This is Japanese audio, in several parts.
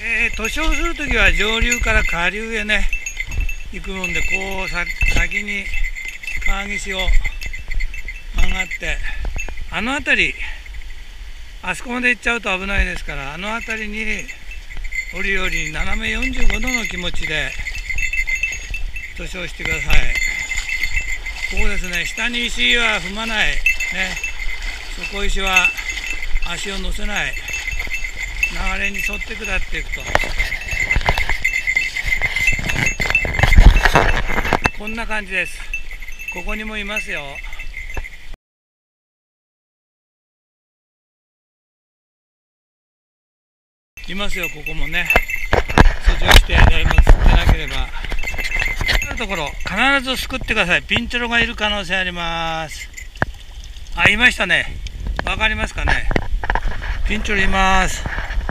塗装するときは上流から下流へね行くもんで、こう先に川岸を曲がって、あの辺り、あそこまで行っちゃうと危ないですから、あの辺りに折々に斜め45度の気持ちで塗装してください。ここですね、下に石は踏まない、ね、底石は足を乗せない、流れに沿って下っていくと、こんな感じです。ここにもいますよ。いますよ、ここもね。施錠して誰も釣ってなければ。あるところ、必ずすくってください。ピンチョロがいる可能性あります。あ、いましたね。わかりますかね。ピンチョロいます。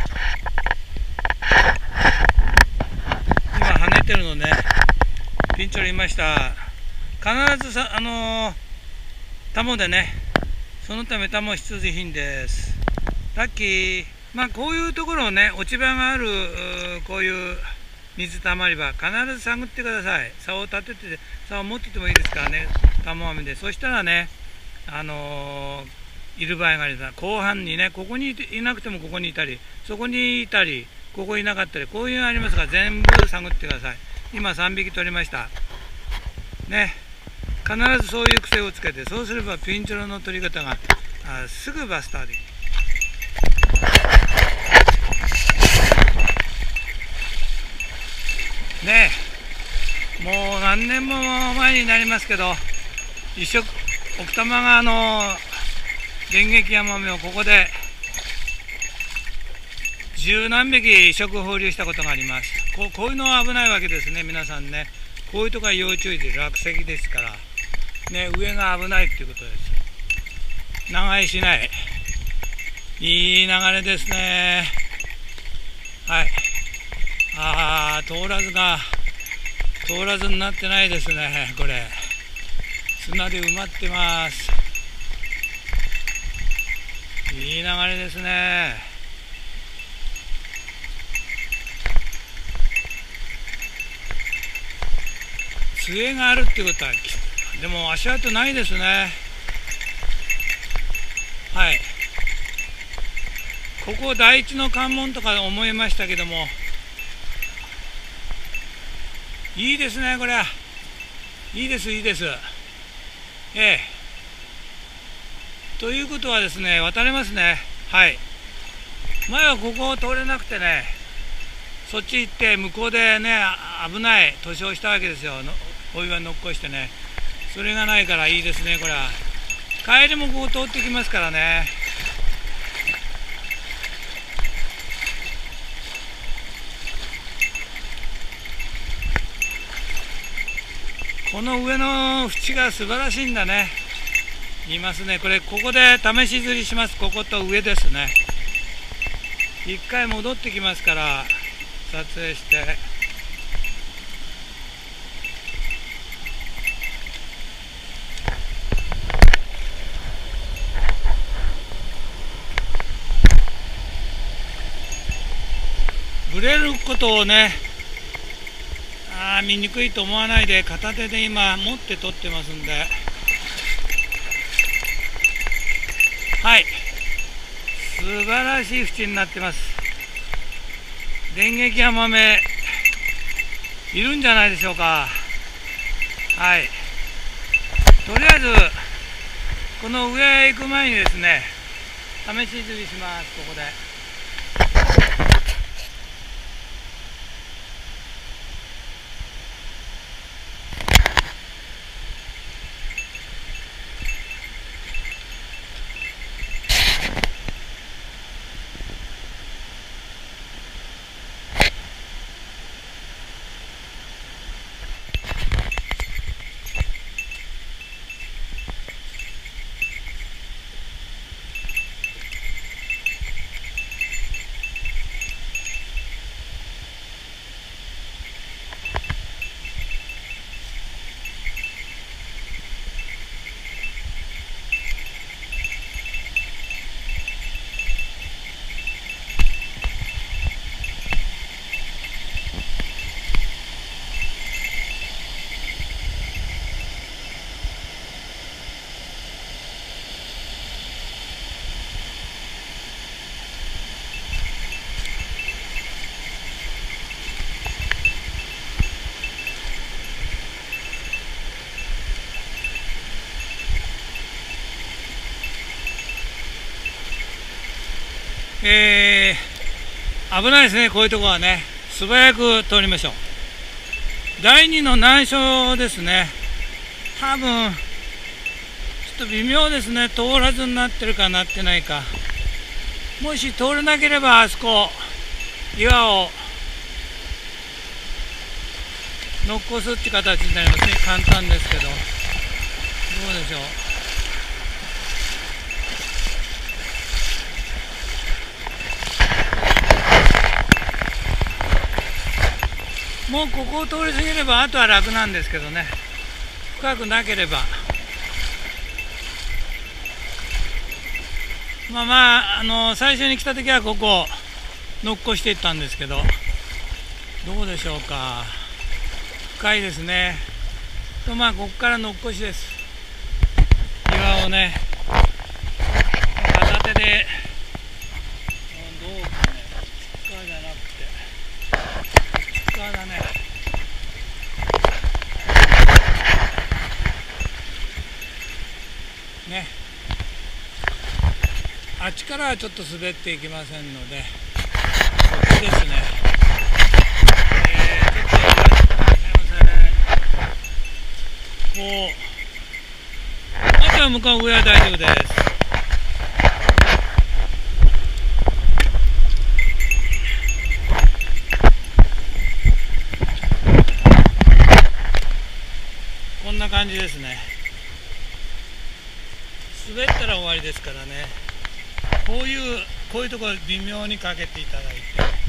今跳ねてるのね。ピンチョロいました。必ずタモでね。そのためタモ必需品です。ラッキー。まあこういうところをね、落ち葉があるこういう水たまり場、必ず探ってください。竿を立てて、竿を持っててもいいですからね、タモ網で。そしたらね、いる場合があります。後半にね、ここにいなくてもここにいたり、そこにいたり、ここいなかったり、こういうのありますから、全部探ってください。今3匹取りました。ね、必ずそういう癖をつけて、そうすればピンチョロの取り方がすぐバスターできる。ねえ、もう何年も前になりますけど、奥多摩川の電撃ヤマメをここで十何匹移植放流したことがあります。こういうのは危ないわけですね、皆さんね。こういうとこは要注意で、落石ですから、ね、上が危ないっていうことです。長居しない。いい流れですね。はい。通らずになってないですね、これ。砂で埋まってます。いい流れですね。杖があるってことは、でも足跡ないですね。はい。ここ第一の関門とか思いましたけども、いいですね、これ。いいです、いいです。ということはですね、渡れますね。はい。前はここを通れなくてね、そっち行って向こうでね、危ない塗装したわけですよ。お岩に乗っ越してね。それがないからいいですね、これは。帰りもここ通ってきますからね。この上の縁が素晴らしいんだね。いますね。ここで試し釣りします。ここと上ですね。一回戻ってきますから撮影して。ブレることをね、見にくいと思わないで、片手で今持って撮ってますんで。はい、素晴らしい縁になってます。電撃ヤマメいるんじゃないでしょうか。はい、とりあえずこの上へ行く前にですね、試し釣りします。ここで危ないですね、こういうところはね。素早く通りましょう。第2の難所ですね。多分ちょっと微妙ですね。通らずになってるかなってないか。もし通れなければあそこ岩を乗っ越すって形になりますね。簡単ですけど、どうでしょう。もうここを通り過ぎればあとは楽なんですけどね。深くなければ最初に来た時はここを乗っ越していったんですけど、どうでしょうか。深いですね。とここから乗っ越しです。岩をね片手でどうかね、力じゃなくて力だね。あっちからはちょっと滑っていきませんので、こっちですね。ちょっとすみません。こう、あとは向こう上は大丈夫です。こんな感じですね。滑ったら終わりですからね。こういうところ微妙にかけていただいて、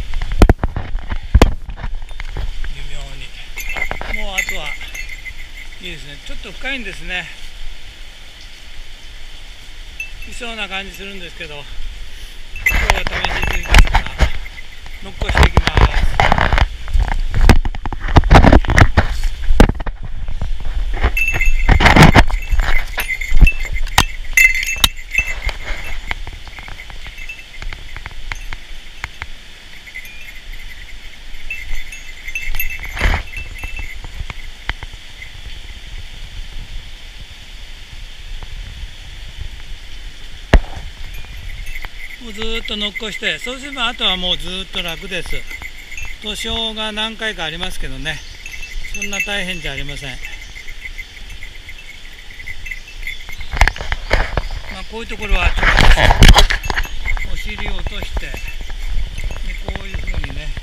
微妙に、もうあとはいいですね。ちょっと深いんですね。いそうな感じするんですけど、今日は試しすぎですから乗っ越していきます。もうずーっと乗っ越して、そうすればあとはもうずーっと楽です。故障が何回かありますけどね、そんな大変じゃありません。こういうところはちょっとお尻を落として、こういうふうにね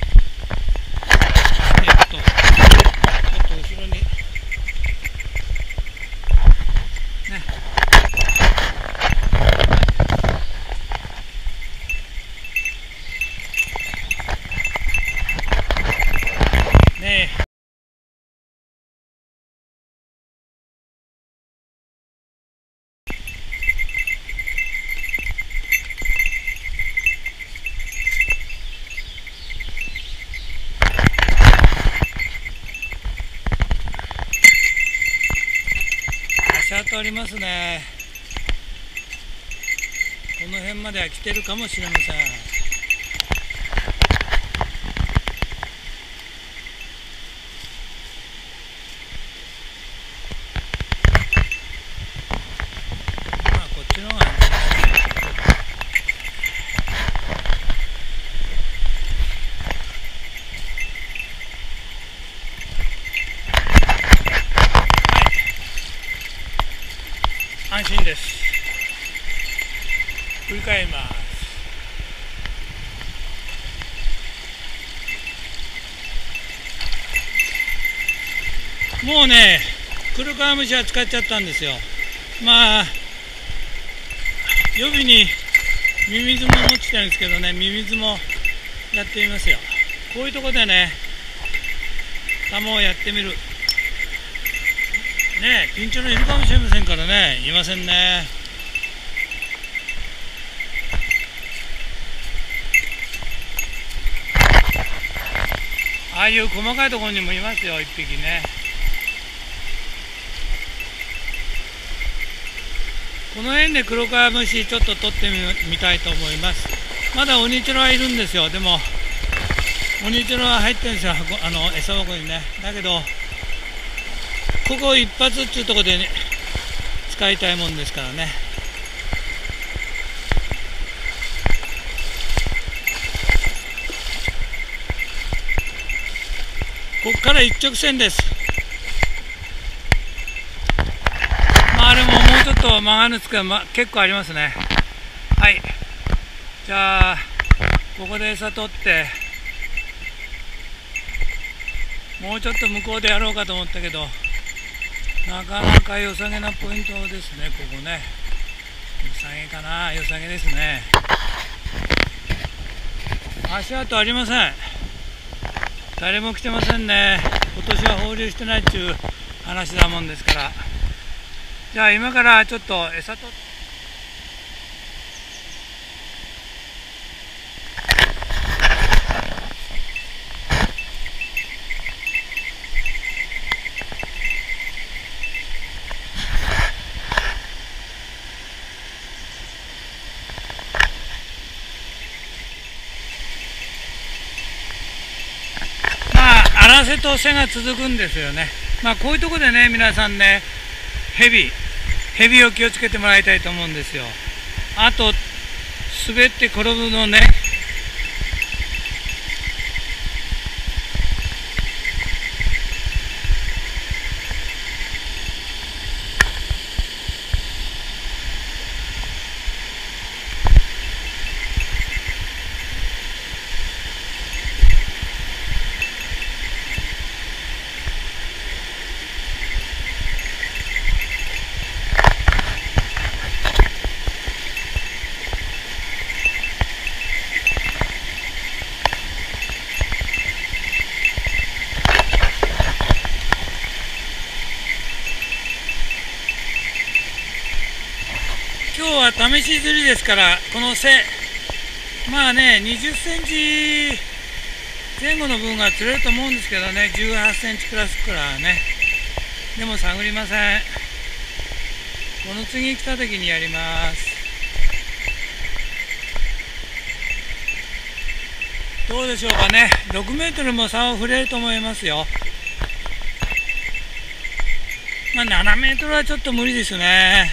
していくと、ちょっと後ろにね足跡ありますね。この辺までは来てるかもしれません。こっちの方が安心です。振り返ります。もうね、クルカワムシは使っちゃったんですよ。予備にミミズも持ってきたんですけどね、ミミズもやってみますよ。こういうとこでね、タモをやってみる。ね、ピンチョロいるかもしれませんからね、いませんね。ああいう細かいところにもいますよ、一匹ね。この辺でクロカワムシちょっと取ってみたいと思います。まだオニチョロはいるんですよ。でもオニチョロは入ってるんですよ、餌箱にね。だけどここ一発っていうところで、ね、使いたいもんですからね。 ここから一直線です。あれももうちょっと曲がるんですけど、結構ありますね。はい、じゃあここで餌取って、もうちょっと向こうでやろうかと思ったけど、なかなか良さげなポイントですね。ここね、良さげかな、良さげですね。足跡ありません。誰も来てませんね。今年は放流してないっていう話だもんですから。じゃあ今からちょっと餌取って、荒瀬と瀬が続くんですよね。こういうところでね、皆さんね、ヘビを気をつけてもらいたいと思うんですよ。あと滑って転ぶのね、今日は試し釣りですから、この瀬、20センチ前後の分が釣れると思うんですけどね、18センチクラスからね。でも探りません。この次来た時にやります。どうでしょうかね、6メートルも差を触れると思いますよ。7メートルはちょっと無理ですね。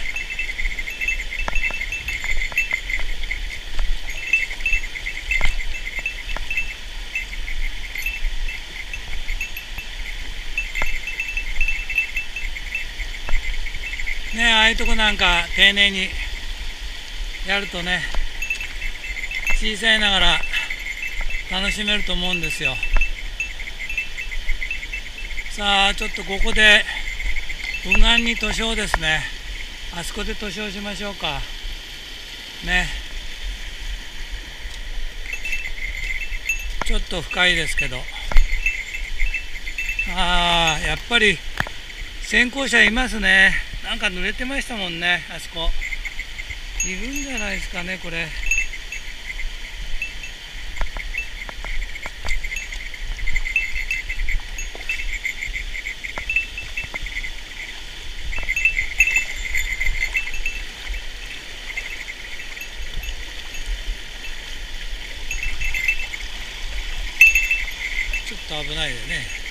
ああいうとこなんか丁寧にやるとね、小さいながら楽しめると思うんですよ。さあちょっとここで右岸に図書ですね。あそこで図書しましょうかね。ちょっと深いですけど、やっぱり先行者いますね。なんか濡れてましたもんね、あそこ。いるんじゃないですかね、これ。ちょっと危ないよね。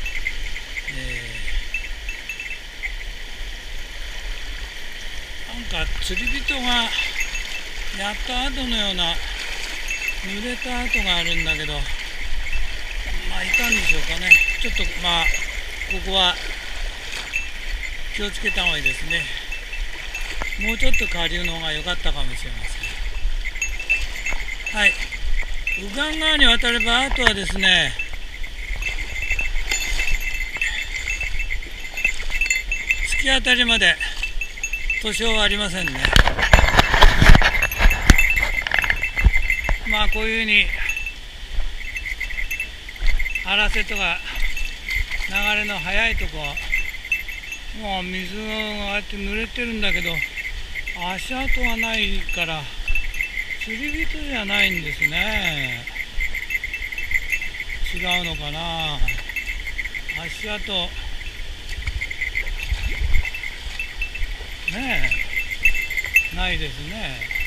なんか釣り人がやった後のような濡れた跡があるんだけど、いたんでしょうかね。ちょっとここは気をつけた方がいいですね。もうちょっと下流の方が良かったかもしれません。はい、右岸側に渡ればあとはですね、突き当たりまで図書はありませんね。こういうふうに荒瀬とか流れの速いとこはもう水がああやって濡れてるんだけど、足跡がないから釣り人じゃないんですね。違うのかな、足跡ないですね。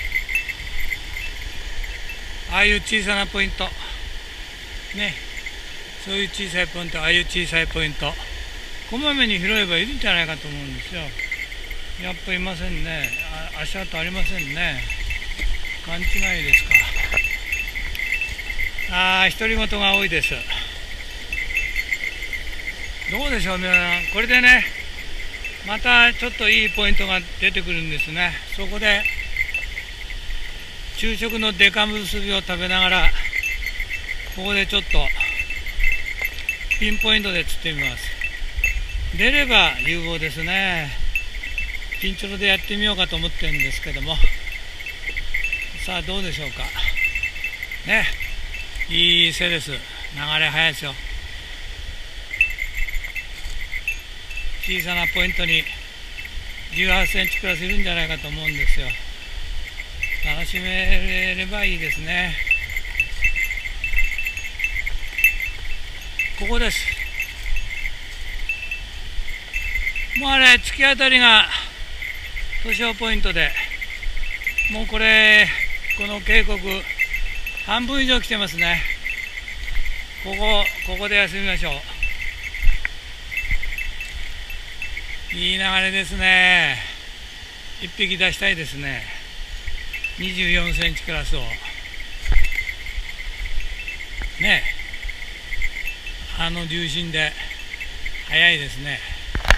ああいう小さなポイントね、そういう小さいポイント、ああいう小さいポイントこまめに拾えばいるんじゃないかと思うんですよ。やっぱいませんね。足跡ありませんね。勘違いですか。独り言が多いです。 どうでしょう皆さん、これでねまたちょっといいポイントが出てくるんですね。そこで昼食のデカ結びを食べながら、ここでちょっとピンポイントで釣ってみます。出れば有望ですね。ピンチョロでやってみようかと思ってるんですけども、さあどうでしょうかね。いい背です。流れ速いですよ。小さなポイントに18センチクラスいるんじゃないかと思うんですよ。楽しめればいいですね。ここです。もうあれ突き当たりが年男ポイントで、もうこの渓谷半分以上来てますね。ここで休みましょう。いい流れですね。1匹出したいですね。24センチクラスをね、重心で速いですね。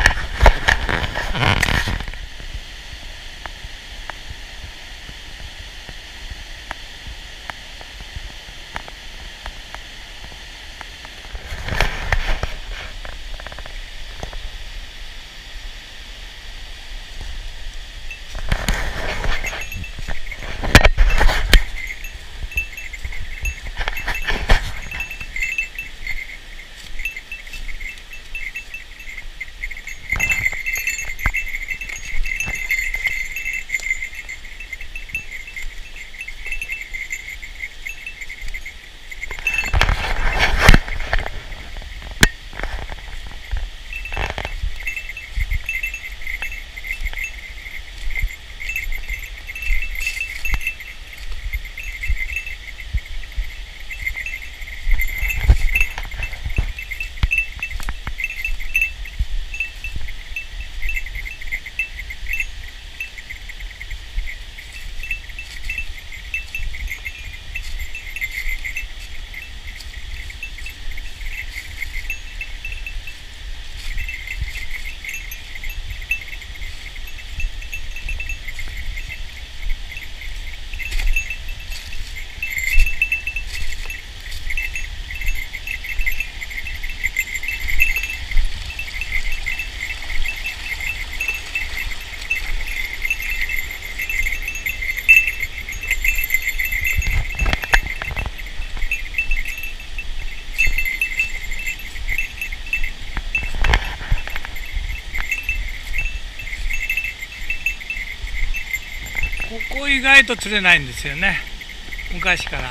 ここ意外と釣れないんですよね、昔から。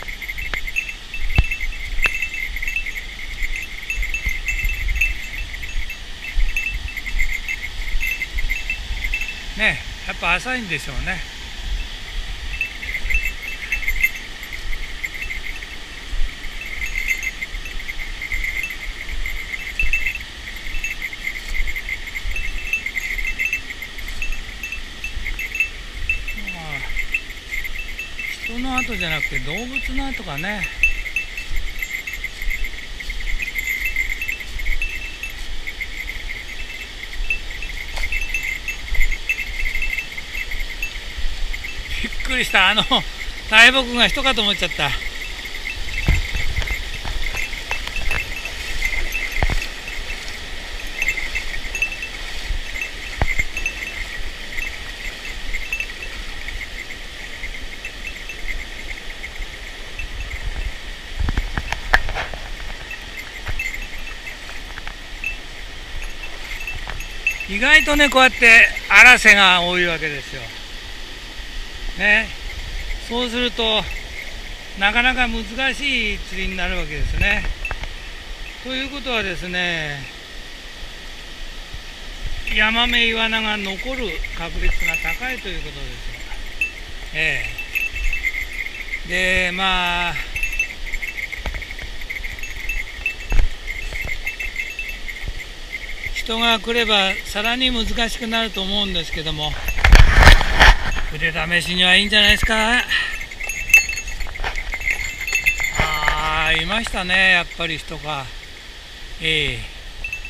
ね、やっぱ浅いんでしょうね。人の跡じゃなくて動物の跡かね。びっくりした。大木が人かと思っちゃった。意外とね、こうやって荒瀬が多いわけですよ。ね、そうするとなかなか難しい釣りになるわけですね。ということはですね、ヤマメイワナが残る確率が高いということですよ。で、まあ人が来ればさらに難しくなると思うんですけども、腕試しにはいいんじゃないですか。いましたね、やっぱり人が。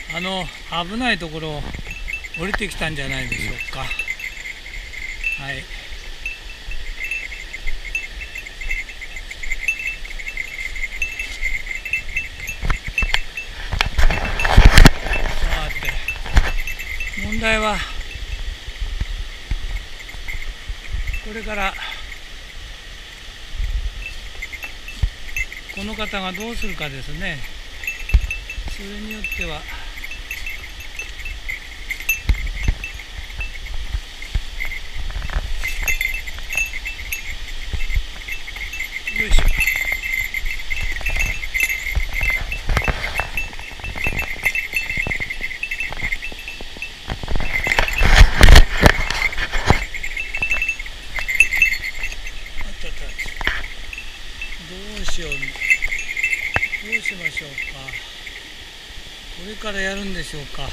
危ないところを降りてきたんじゃないでしょうか。はい。問題はこれからこの方がどうするかですね。それによってはよいしょ。どうしよう、どうしましょうか。これからやるんでしょうか。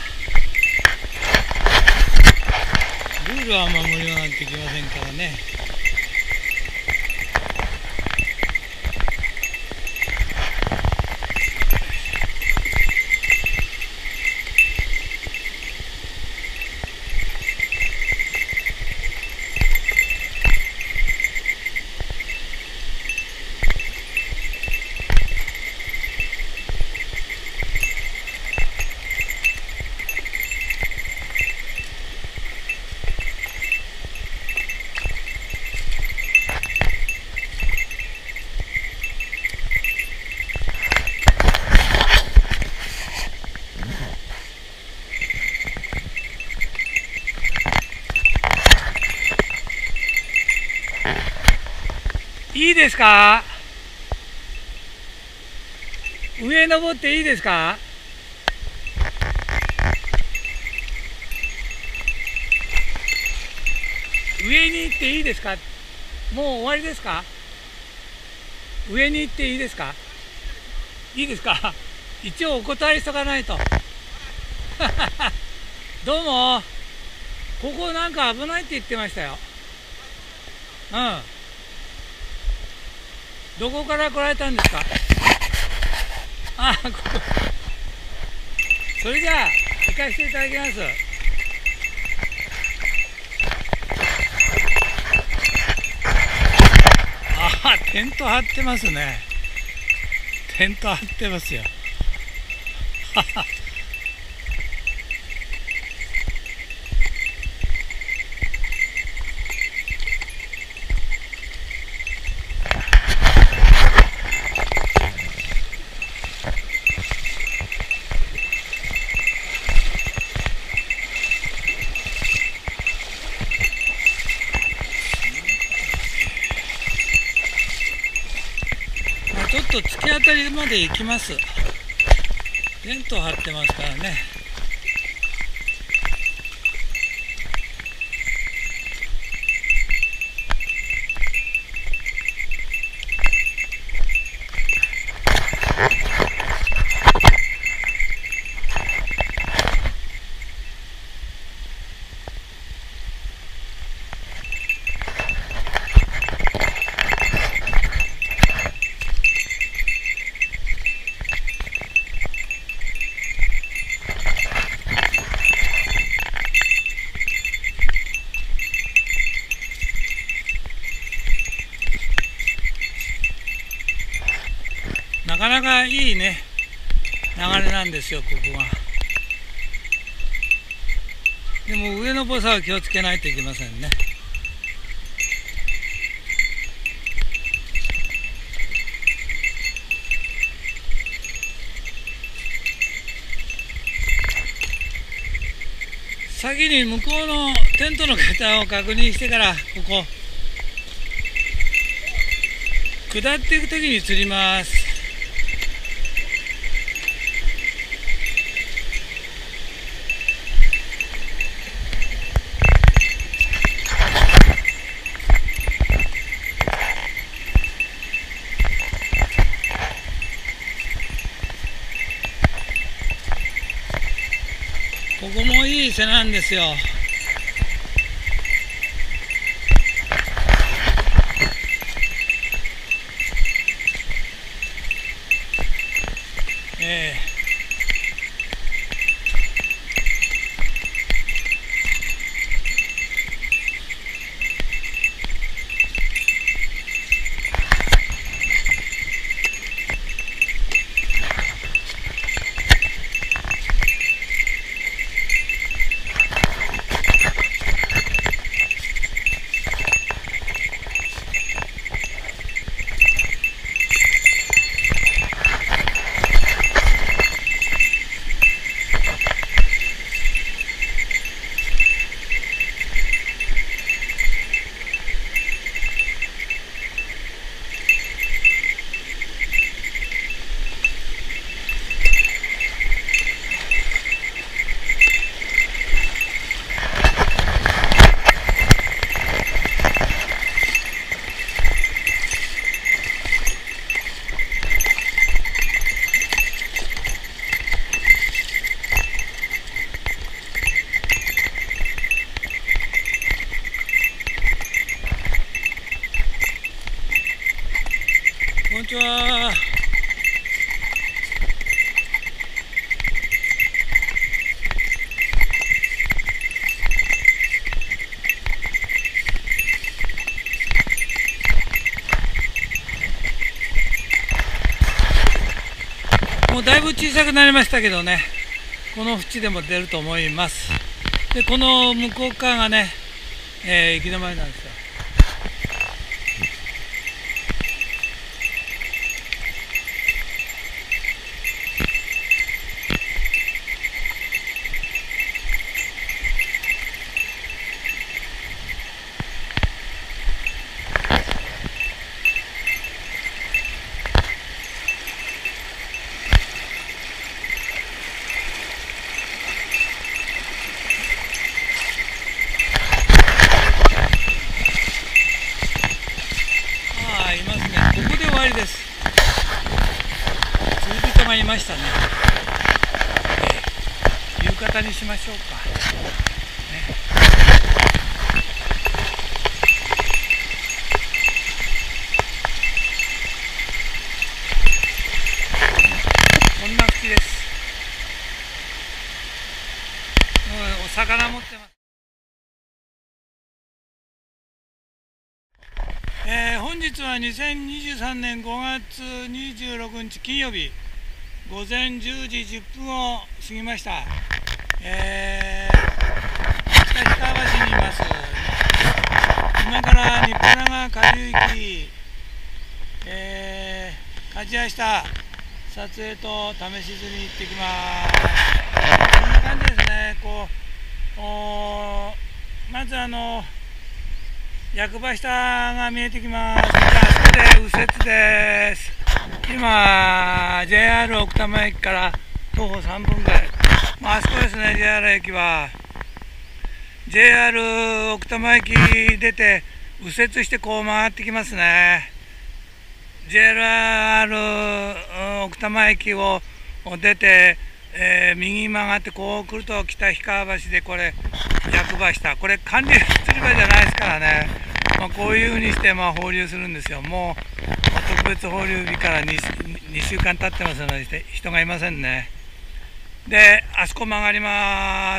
ルールは守りはなんてきませんからね。いいですか？上登っていいですか？上に行っていいですか？もう終わりですか？上に行っていいですか？いいですか？一応お断りしとかないと。どうも、ここなんか危ないって言ってましたよ。うん。どこから来られたんですか？あ、ここ。それじゃあ行かせていただきます。あ、テント張ってますね。テント張ってますよ。ちょっと突き当たりまで行きます。テント張ってますからね。なかなかいいね、流れなんですよ、ここが。でも上のボサは気をつけないといけませんね。先に向こうのテントの方を確認してからここ下っていくときに釣ります。ここもいい瀬なんですよ。 ちは。もうだいぶ小さくなりましたけどね、この縁でも出ると思います。で、この向こう側がね、行き止まりなんですよ。いますね。ここで終わりです。釣り人がいましたね。夕方にしましょうか。ね、こんな口です。お魚持ってます。本日は2023年5月26日金曜日午前10時10分を過ぎました。北氷川橋にいます。今から日原川下流域、鍛冶屋した撮影と試し釣りに行ってきます。こんな感じですね。まず役場下が見えてきます。あそこで右折です。今 JR 奥多摩駅から徒歩3分ぐらい、あそこですね。 JR 駅は JR 奥多摩駅出て右折してこう回ってきますね。 JR 奥多摩駅を出て、右曲がってこう来ると北氷川橋で、これ役場下、これ管理釣り場じゃないですからね、こういうふうにして放流するんですよ。もう特別放流日から 2週間経ってますので人がいませんね。で、あそこ曲がります。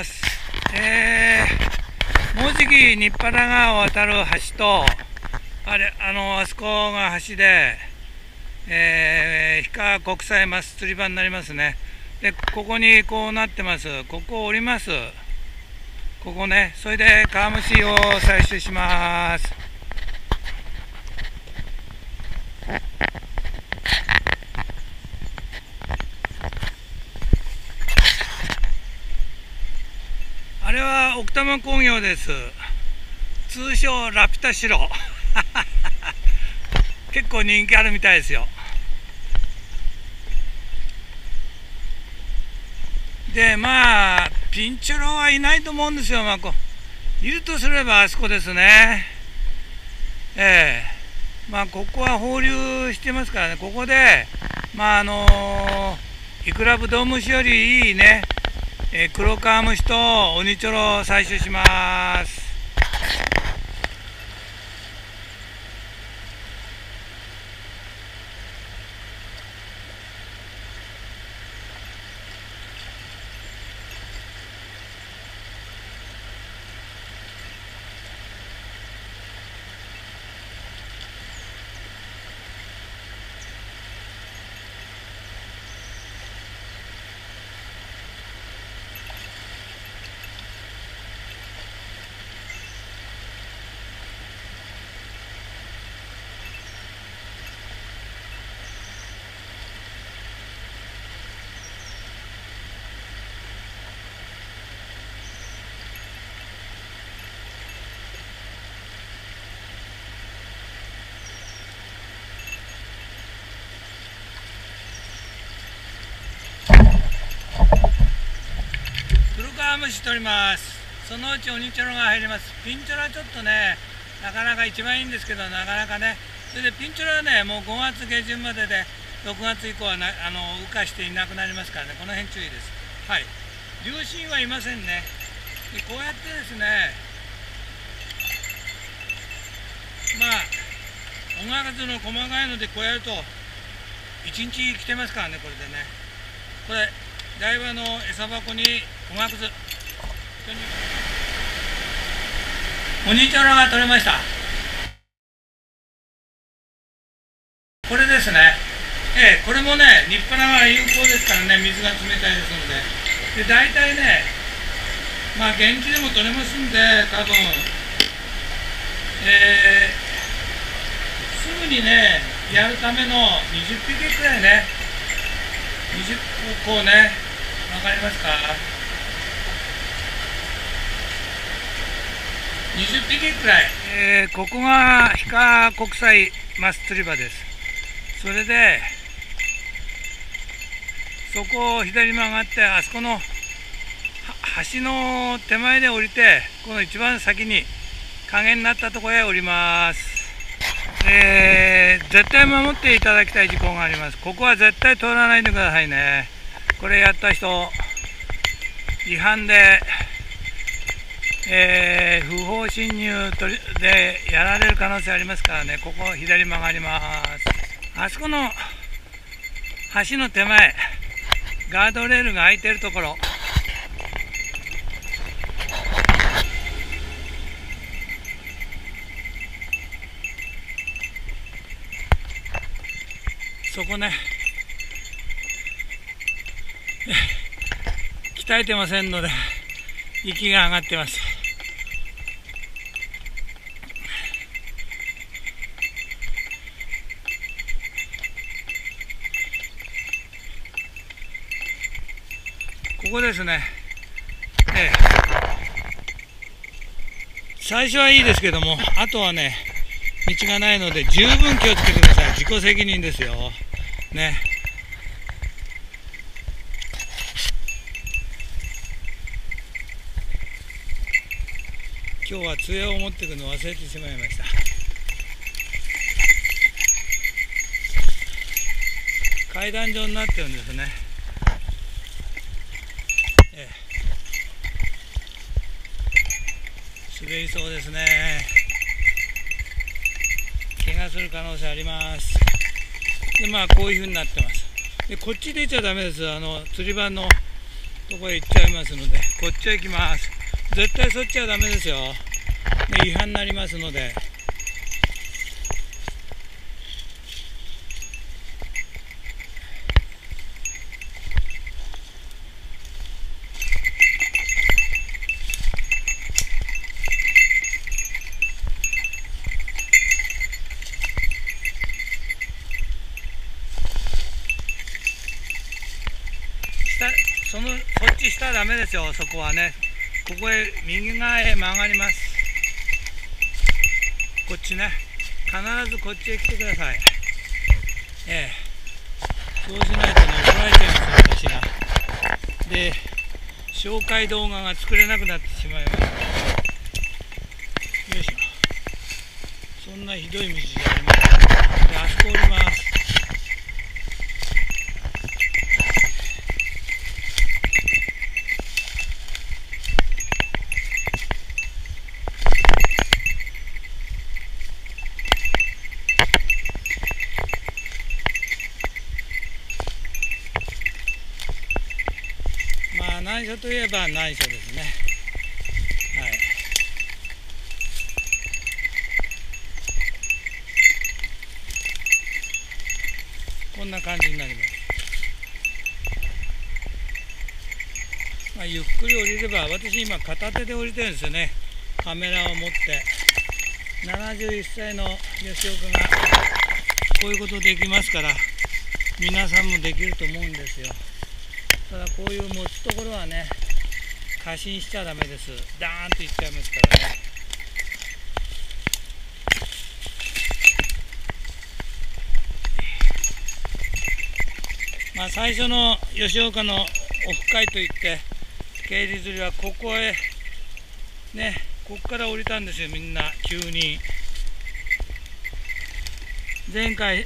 もうじき日原川を渡る橋と、あそこが橋で、氷川国際マス釣り場になりますね。で、ここにこうなってます。ここを降ります。ここね。それで川虫を採取します。あれは奥多摩工業です。通称ラピュタシロ結構人気あるみたいですよ。で、ピンチョロはいないと思うんですよ。いるとすればあそこですね。ここは放流してますからね。ここでイクラブドウムシよりいいね、黒川虫とオニチョロを採取します。黒川虫取ります。そのうちオニチョロが入ります。ピンチョロはちょっとね、なかなか一番いいんですけど、なかなかね。それでピンチョロはね、もう5月下旬までで、6月以降は羽化していなくなりますからね、この辺注意です。はい。流進はいませんね。で、こうやってですね、おがらずの細かいのでこうやると、 1日来てますからね、これでね。これ台場の餌箱におがくず、お兄ちゃらが取れました。これですね。これもね、立派な有効ですからね、水が冷たいですので。で、大体ね、まあ現地でも取れますんで、多分、すぐにね、やるための20匹くらいね、20個ね、わかりますか？ 20 匹くらい。ここが氷川国際マス釣り場です。それで、そこを左に曲がって、あそこの橋の手前で降りて、この一番先に影になったところへ降ります。絶対守っていただきたい事項があります。ここは絶対通らないでくださいね。これやった人、違反で、不法侵入でやられる可能性ありますからね。ここ左曲がります。あそこの橋の手前、ガードレールが空いてるところ、そこね、鍛えてませんので息が上がってます。ここですね。最初はいいですけども、あとはね、道がないので十分気をつけてください。自己責任ですよ。ね。今日は杖を持っていくのを忘れてしまいました。階段状になってるんですね。滑りそうですね。怪我する可能性あります。で、まあこういう風になってます。で、こっち出ちゃダメです。釣り場のとこへ行っちゃいますので、こっちへ行きます。絶対そっちはダメですよ。で、違反になりますので。そっち下はダメですよ。そこはね、ここへ右側へ曲がります。こっちね、必ずこっちへ来てください。そうしないとね、怒られちゃいます、私が。で、紹介動画が作れなくなってしまいます。よいしょ。そんなひどい道じゃありません。で、あそこ降ります。難所といえば難所ですね。はい。こんな感じになります。まあ、ゆっくり降りれば、私今片手で降りてるんですよね。カメラを持って。71歳の吉岡がこういうことできますから、皆さんもできると思うんですよ。ただこういう持つところはね、過信しちゃダメです。ダーンといっちゃいますからね。まあ最初の吉岡のオフ会といって渓流釣りはここへね、ここから降りたんですよ、みんな9人。前回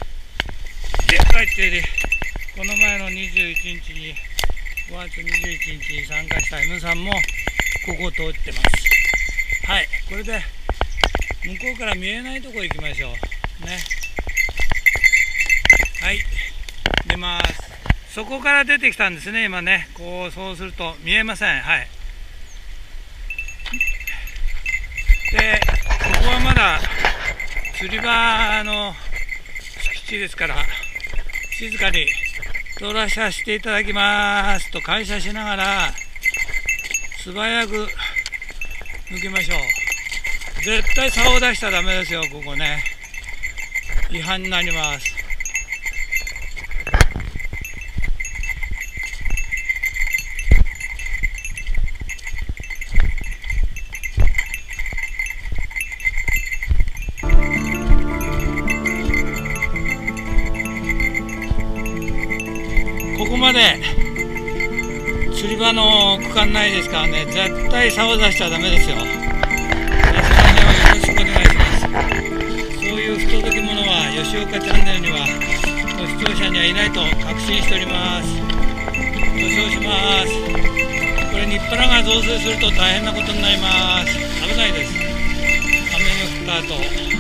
ってこの前の21日に5月21日に参加した M さんもここを通ってます。はい、これで向こうから見えないところ行きましょうね。はい。 ります。そこから出てきたんですね、今ね。こう、そうすると見えません。はい。で、ここはまだ釣り場の敷地ですから、静かに通らさせていただきますと感謝しながら、素早く抜きましょう。絶対竿を出したらダメですよ、ここね。違反になります。ここまで釣り場の区間内ですからね、絶対竿を出しちゃダメですよ。その辺はよろしくお願いします。そういう不届き者は吉岡チャンネルにはご視聴者にはいないと確信しております。塗装します。これ日原が増水すると大変なことになります。危ないです。雨が降った後